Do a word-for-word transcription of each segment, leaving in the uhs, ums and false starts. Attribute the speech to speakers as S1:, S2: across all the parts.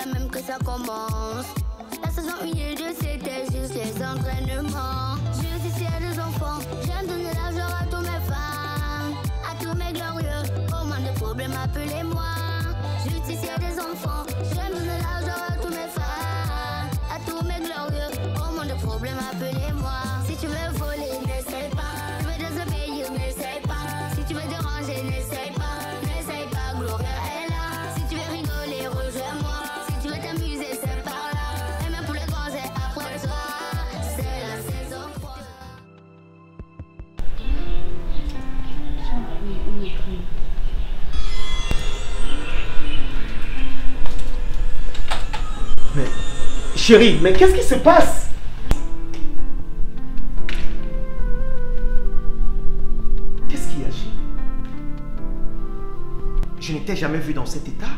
S1: là même que ça commence. La saison un et deux, c'était juste les entraînements. Justicier des enfants, j'aime donner l'argent à tous mes fans, à tous mes glorieux. Au moins de problèmes, appelez-moi. Justicier des enfants, j'aime donner l'argent à tous mes fans, à tous mes glorieux. Au moins de problèmes, appelez-moi. Si tu veux voler, n'essaie pas. Tu veux désobéir, n'essaie pas. Si tu veux déranger, n'essaie pas. N'essaie pas, Gloria est là. Si tu veux rigoler, rejoins-moi. Si tu veux t'amuser, c'est par là. Et même pour les grands, c'est après toi. C'est la saison trois.
S2: Mais, chérie, mais qu'est-ce qui se passe? Qu'est-ce qu'il y a, chérie? Je ne t'ai jamais vu dans cet état.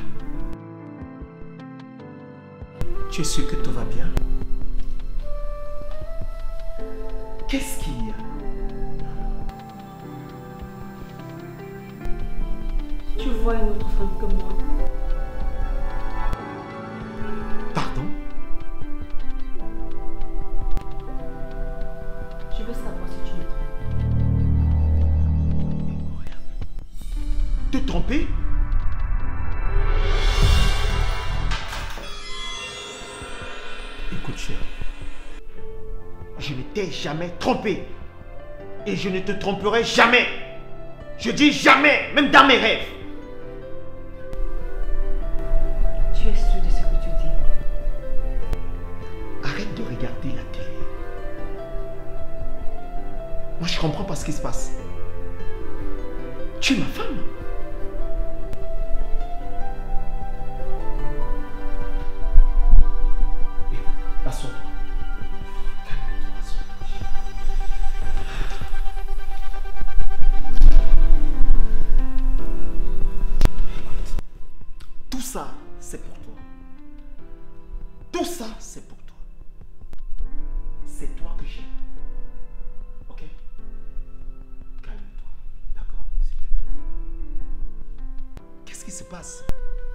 S2: Tu es sûr que tout va bien? Qu'est-ce qu'il y a?
S3: Tu vois une autre femme que moi.
S2: Pardon?
S3: Je veux savoir si tu me trompes.
S2: Te tromper? Écoute, chérie, je ne t'ai jamais trompé. Et je ne te tromperai jamais. Je dis jamais, même dans mes rêves.
S3: Tu es sûr de ce que tu dis?
S2: Arrête de regarder la télé. Moi, je comprends pas ce qui se passe. Tu es ma femme. Assois-toi. Calme-toi, assois-toi. Écoute, tout ça, c'est pour toi. Tout ça, c'est pour toi. C'est toi que j'aime. Ok? Calme-toi. D'accord, s'il te plaît. Qu'est-ce qui se passe?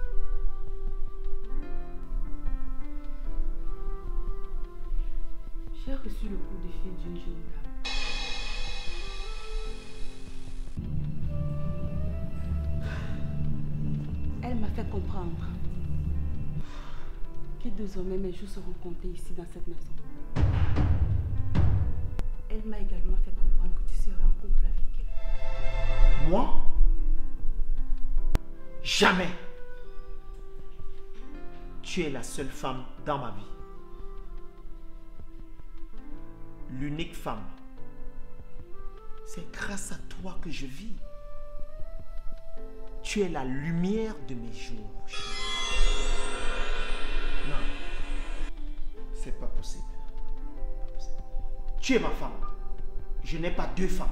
S3: J'ai reçu le coup de fil d'une jeune dame. Elle m'a fait comprendre que désormais mes jours seront comptés ici dans cette maison. Elle m'a également fait comprendre que tu serais en couple avec elle.
S2: Moi? Jamais. Tu es la seule femme dans ma vie. L'unique femme. C'est grâce à toi que je vis. Tu es la lumière de mes jours. Non, c'est pas possible. Pas possible. Tu es ma femme. Je n'ai pas deux femmes.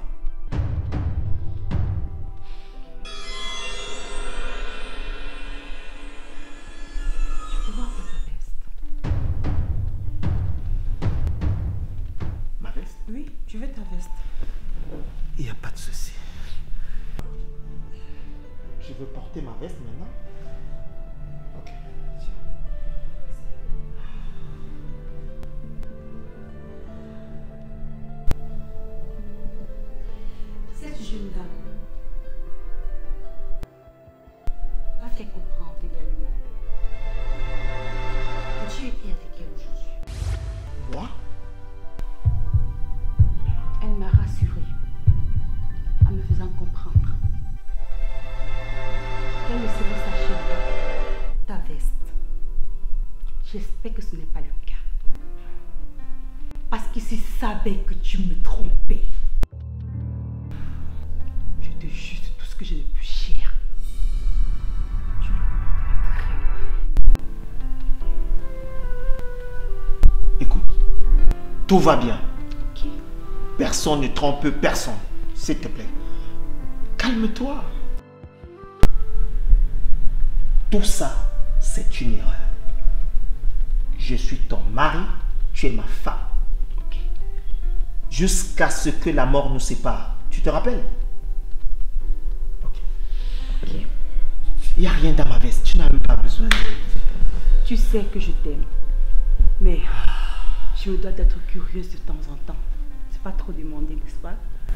S3: Je peux voir ta veste?
S2: Ma veste?
S3: Oui, je veux ta veste.
S2: Il n'y a pas de souci. Je veux porter ma veste maintenant. Ok, tiens.
S3: Cette jeune dame m'a fait comprendre également que tu étais avec elle aujourd'hui.
S2: Moi?
S3: Elle m'a rassurée en me faisant comprendre qu'elle ne serait sachée pas ta veste. J'espère que ce n'est pas le cas. Parce que s'il savait que tu me trompais, je te jure tout ce que j'ai de plus cher. Tu le remonteras très loin.
S2: Écoute, tout va bien.
S3: Ok.
S2: Personne ne trompe personne. S'il te plaît. Calme-toi. Tout ça, c'est une erreur. Je suis ton mari, tu es ma femme. Ok. Jusqu'à ce que la mort nous sépare. Tu te rappelles? Ok. Ok. Il n'y a rien dans ma veste. Tu n'as même pas besoin de...
S3: Tu sais que je t'aime. Mais je me dois d'être curieuse de temps en temps. C'est pas trop demandé, n'est-ce pas?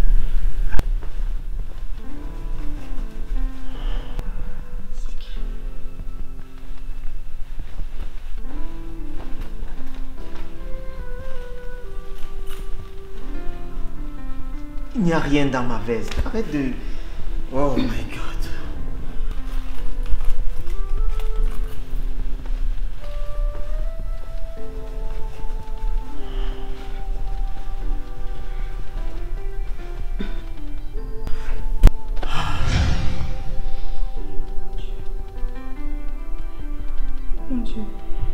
S2: Il n'y a rien dans ma veste. Arrête de... Oh my God.
S3: Mon Dieu.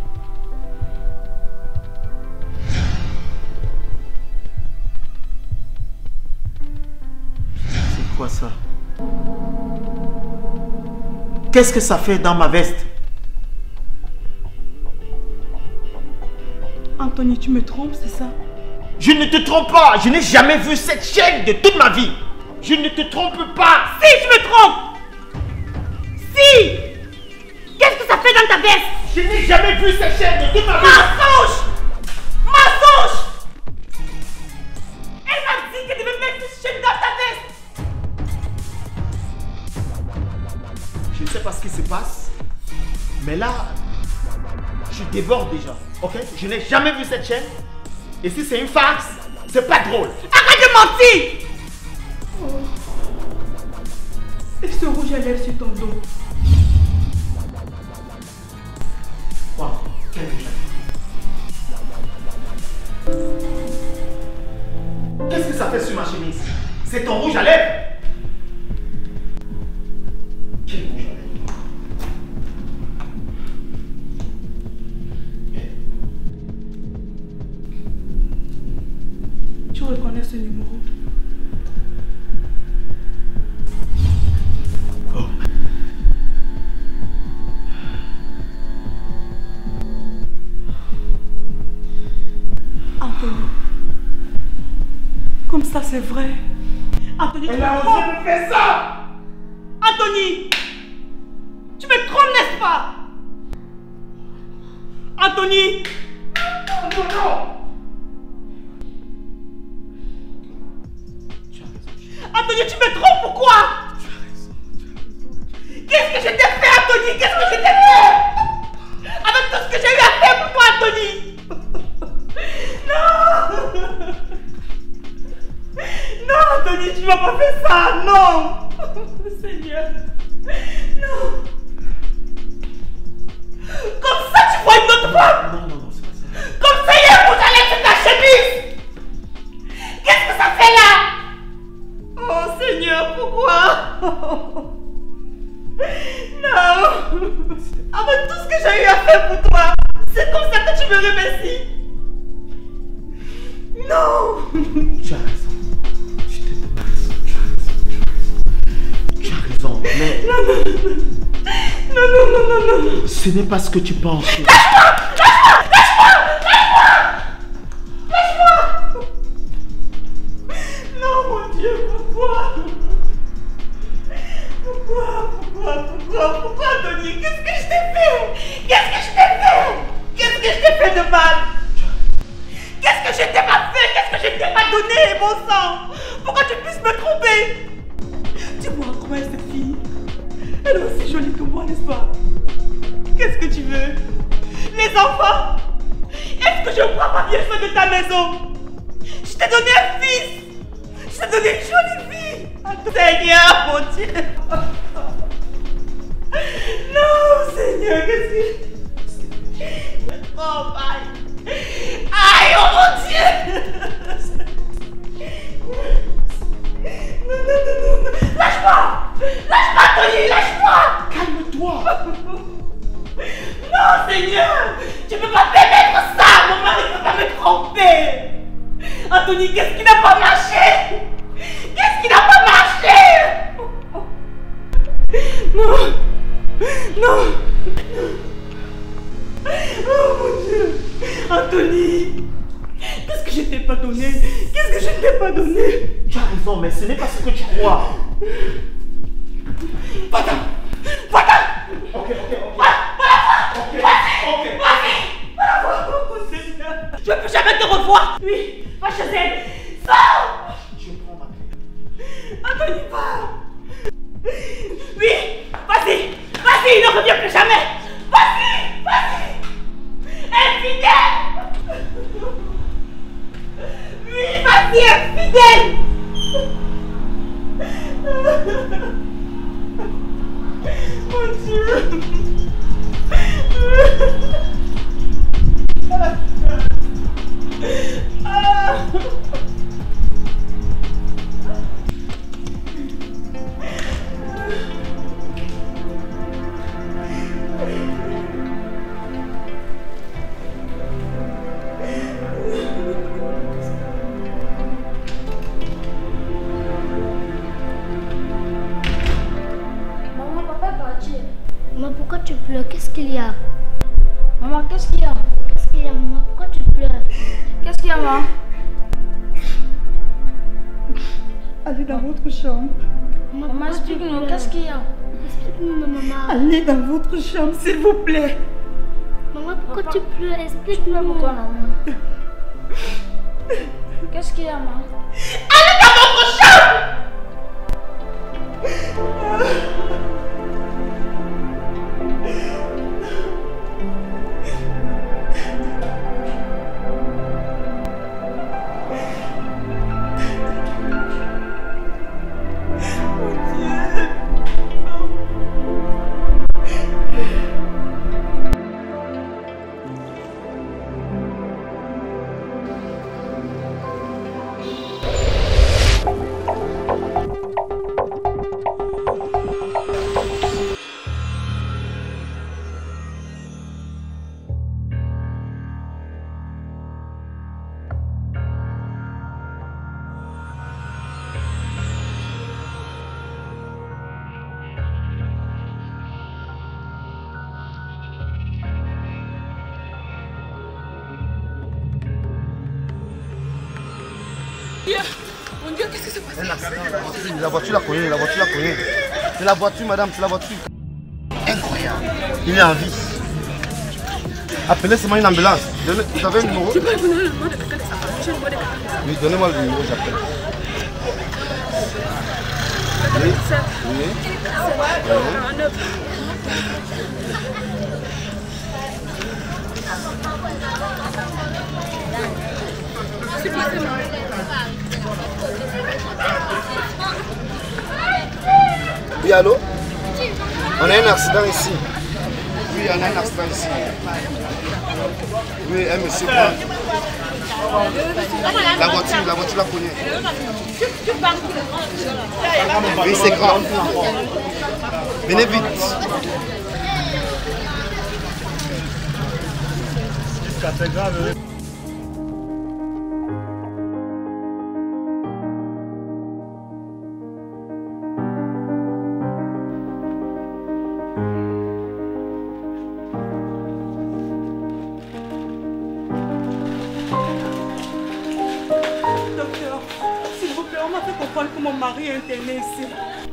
S2: C'est quoi ça? Qu'est-ce que ça fait dans ma veste?
S3: Anthony, tu me trompes, c'est ça?
S2: Je ne te trompe pas. Je n'ai jamais vu cette chaîne de toute ma vie. Je ne te trompe pas.
S3: Si, je me trompe! Si! Qu'est-ce que ça fait dans ta veste?
S2: Je n'ai jamais vu cette chaîne de toute ma vie.
S3: Mensonge! Mensonge! Elle m'a dit qu'elle devait mettre cette chaîne dans ta veste!
S2: Je ne sais pas ce qui se passe, mais là, je déborde déjà, ok? Je n'ai jamais vu cette chaîne, et si c'est une farce, c'est pas drôle.
S3: Arrête de mentir! Oh. Et ce rouge à lèvres sur ton dos.
S2: Wow, quel rouge à lèvres. Qu'est-ce que ça fait sur ma chemise? C'est ton rouge à lèvres? Quel rouge à lèvres?
S3: Tu reconnais ce numéro?
S2: Oh.
S3: Anthony. Comme ça, c'est vrai. Anthony,
S2: Elle a osé me faire ça!
S3: Anthony! Tu me trompes, n'est-ce pas? Anthony!
S2: Non, non, non!
S3: Anthony, tu me trompes, pourquoi? Qu'est-ce que je t'ai fait, Anthony? Qu'est-ce que je t'ai fait? Avec tout ce que j'ai eu à faire pour toi, Anthony! Non! Non, Anthony, tu m'as pas fait ça! Non! Seigneur! Non! Comme ça, tu vois une autre femme!
S2: Non, non, non, c'est pas ça.
S3: Comme ça, il y a un bout à l'air sur ta chemise! Qu'est-ce que ça fait là? Oh Seigneur, pourquoi? Non! Avec tout ce que j'ai eu à faire pour toi, c'est comme ça que tu me remercies? Non!
S2: Tu as raison. Je te dépasse. Tu as raison. Tu as raison. Mais.
S3: Non, non, non. Non, non, non, non, non, non.
S2: Ce n'est pas ce que tu penses.
S3: Lâche-moi! Lâche-moi! Lâche-moi! Lâche-moi! Non, mon Dieu, pourquoi? Pourquoi? Pourquoi? Pourquoi? Pourquoi, Anthony? Qu'est-ce que je t'ai fait? Qu'est-ce que je t'ai fait? Qu'est-ce que je t'ai fait de mal? Qu'est-ce que je t'ai pas fait? Qu'est-ce que je t'ai pas donné, bon sang? Pourquoi tu puisses me tromper? Dis-moi comment est cette fille? Elle est aussi jolie que moi, n'est-ce pas? Qu'est-ce que tu veux? Les enfants? Est-ce que je prends pas bien soin de ta maison? Je t'ai donné un fils! Je t'ai donné une jolie fille! Seigneur, mon Dieu! Non, Seigneur, qu'est-ce que... Oh, aïe! Aïe, oh mon Dieu! Non, non, non, non! Lâche-moi! Lâche-moi, Tony! Lâche-moi!
S2: Calme-toi!
S3: Non, Seigneur! Tu ne peux pas permettre ça! Mon mari ne peut pas me tromper! Anthony, qu'est-ce qui n'a pas marché? Qu'est-ce qui n'a pas marché? Non! Non! Oh mon Dieu! Anthony! Qu'est-ce que je t'ai pas donné? Qu'est-ce que je t'ai pas donné?
S2: Tu as raison, mais ce n'est pas ce que tu crois.
S3: Va-t'en! Va-t'en!
S2: Ok, ok, ok.
S3: Va-t'en!
S2: Ok.
S3: Vas-y!
S2: Ok.
S3: Vas-y. Je ne veux plus jamais te revoir. Oui, va chez elle. Sors.
S2: Je prends ma clé.
S3: Anthony, va. Oui, vas-y. Vas-y, ne reviens plus jamais. Vas-y, vas-y. Infidèle. Oui, vas-y, infidèle. Mon Dieu. Ah.
S1: Maman, papa est parti. Maman, pourquoi tu pleures? Qu'est-ce qu'il y a?
S4: Maman, qu'est-ce qu'il y a?
S1: Qu'est-ce qu'il y a, maman? Pourquoi tu pleures?
S4: Qu'est-ce qu'il y a, maman?
S3: Allez dans votre chambre.
S1: Maman,
S4: Maman, explique-nous, qu'est-ce qu'il y a?
S1: Explique-nous, maman.
S3: Allez dans votre chambre, s'il vous plaît.
S1: Maman, pourquoi
S4: Papa,
S1: tu pleures? Explique-nous.
S4: Pourquoi, maman? Qu'est-ce qu'il y a, maman?
S3: Allez dans votre chambre.
S5: Mon Dieu, qu'est-ce que c'est passé?
S6: La voiture l'a cogné, la voiture l'a cogné. C'est la voiture, madame, c'est la voiture. Incroyable. Il est en vie. Appelez seulement une ambulance. Donnez, vous avez un numéro?
S5: Tu peux me donner le numéro de quelqu'un de sa famille? J'ai le numéro de quelqu'un de sa famille.
S6: Oui, donnez-moi le numéro, j'appelle. Oui. Oui. Oui, allô? On a un accident ici. Oui, on a un accident ici. Oui, un monsieur prend. La voiture, la voiture la connaît. Oui, c'est grave. Venez vite.
S2: C'est grave.
S3: Que mon mari est interné ici.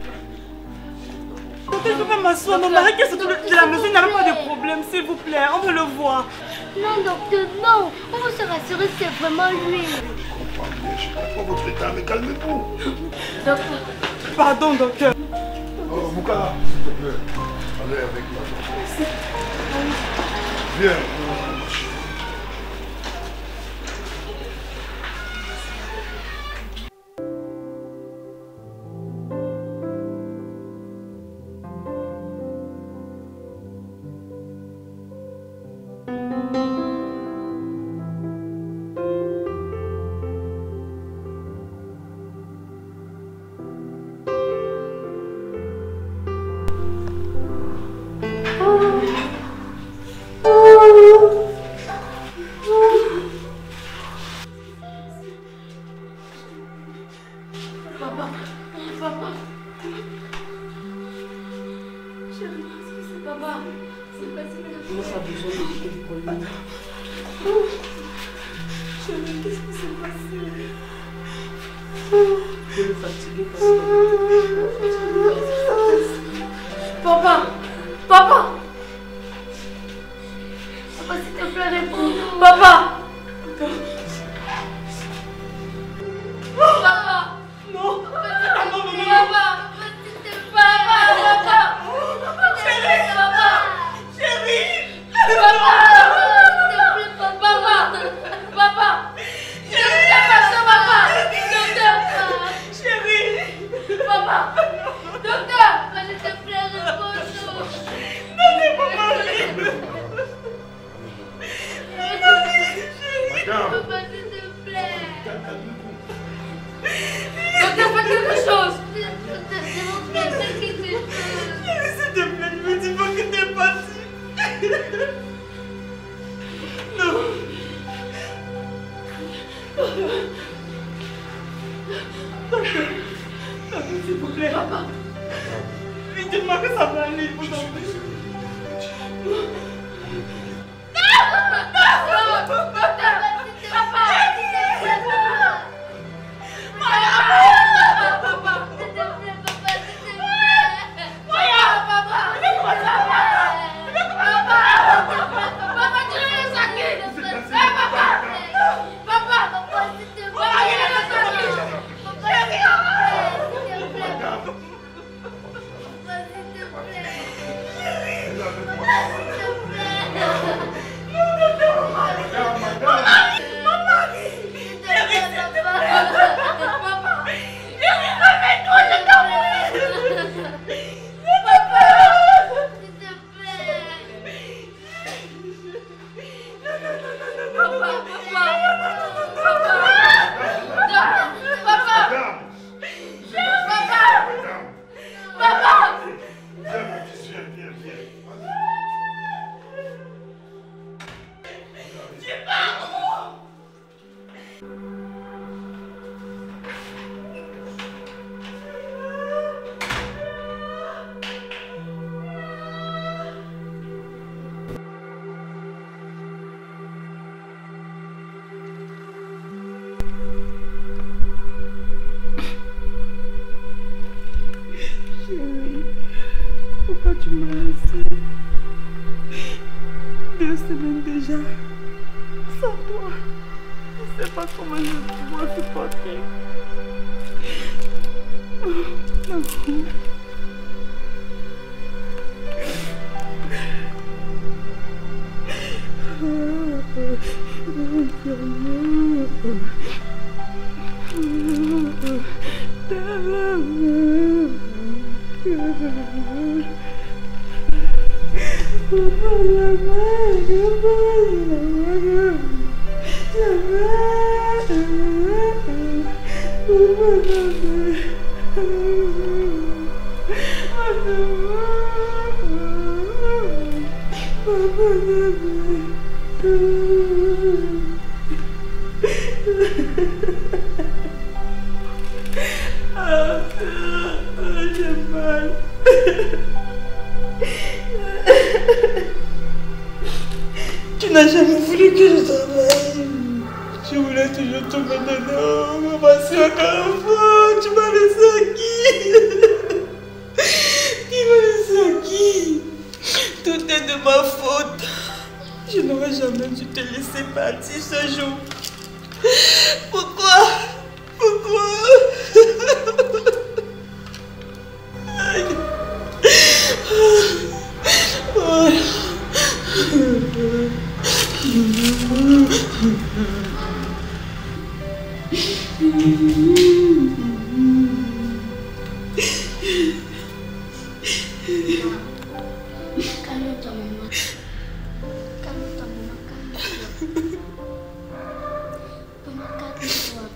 S3: Donc je peux pas m'asseoir. Mon mari qui est sorti de la maison n'a pas de problème, s'il vous plaît. On veut le voir.
S1: Non, docteur, non. On veut se rassurer, c'est vraiment lui.
S6: Je comprends pas votre état, mais calmez-vous.
S1: Docteur.
S3: Pardon, docteur.
S6: Oh, Moukala, s'il te plaît. Allez avec moi. Viens.
S4: Papa.
S3: Papa. Non. Papa, non, non, non. Papa. Papa. Papa. Chérie. Papa. Chérie. Papa. Papa. Papa. Chérie. Papa. Docteur. Chérie. Papa. Docteur. S'il te plaît, réponds-nous. Non, c'est pas Marie.
S6: Madame.
S3: Papa, s'il te plaît. Docteur, fais quelque chose. S'il te plaît, fais quelque chose. S'il te plaît, ne me dis pas que t'es parti. Non. Papa, s'il vous plaît. Papa. Mais dis-moi que ça va aller, il faut t'en faire. Tu m'as laissé deux semaines déjà sans toi. Je ne sais pas comment je vais pouvoir supporter. Oh, ma fille. J'ai mal. Tu n'as jamais voulu que je travaille. Je voulais toujours te donner une ovation à Carrefour. Tu m'as laissé à qui? Tu m'as laissé à qui? Tout est de ma faute. Je n'aurais jamais dû te laisser partir ce jour. Pourquoi? Pourquoi? Oh.
S1: Calme-toi, maman. Calme-toi, maman. Calme-toi. Maman, calme-toi.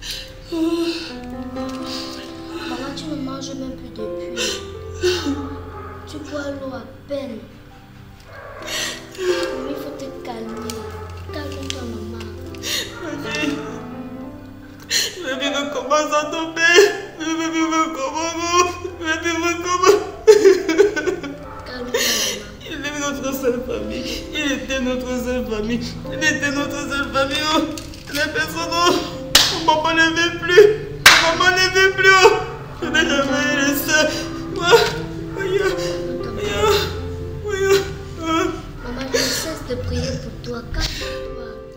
S1: Maman, tu ne manges même plus depuis. Tu bois l'eau à peine. Mais il faut te calmer. Calme-toi, maman.
S3: Ma fille, ma vie recommence à tomber. Ma vie recommence. Ma vie recommence.
S1: Calme-toi, maman.
S3: Il est notre seule famille. Il était notre seule famille. Il était notre seule famille. Oh. La personne, oh. Maman ne veut plus. Maman ne veut plus. Oh. Je n'ai jamais eu le seul.
S1: Maman, je ne cesse de prier pour toi. Calme-toi.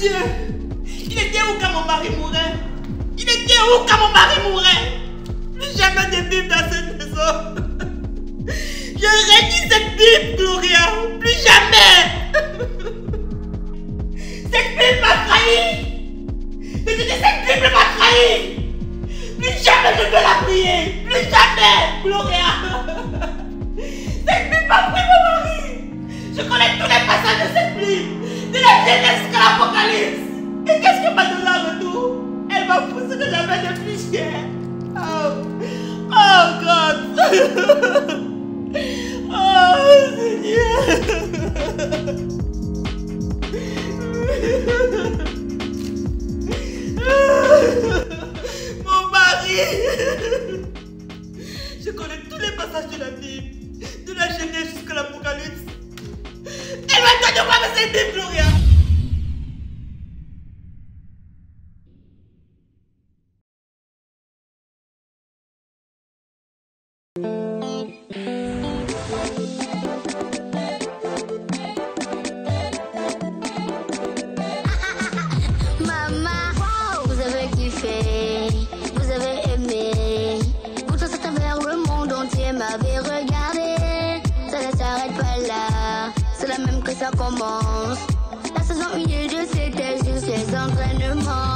S3: Dieu! Il était où quand mon mari mourait? Il était où quand mon mari mourait? Plus jamais de Bible dans cette maison. Je rédis cette Bible, Gloria. Plus jamais. Cette Bible m'a trahi. Je dis cette Bible m'a trahi. Plus jamais je peux la prier. Plus jamais, Gloria. Cette Bible m'a pris mon mari. Je connais tous les passages de cette Bible. De la Genèse jusqu'à l'Apocalypse. Et qu'est-ce que m'a donné en retour? Elle m'a poussé de la main de plus cher. Oh, oh God. Oh Seigneur. Mon mari. Je connais tous les passages de la Bible. De la Genèse jusqu'à l'Apocalypse. Elle m'a donné moi cette Bible, Gloria.
S1: Ça commence. La saison un et deux, c'était juste les entraînements.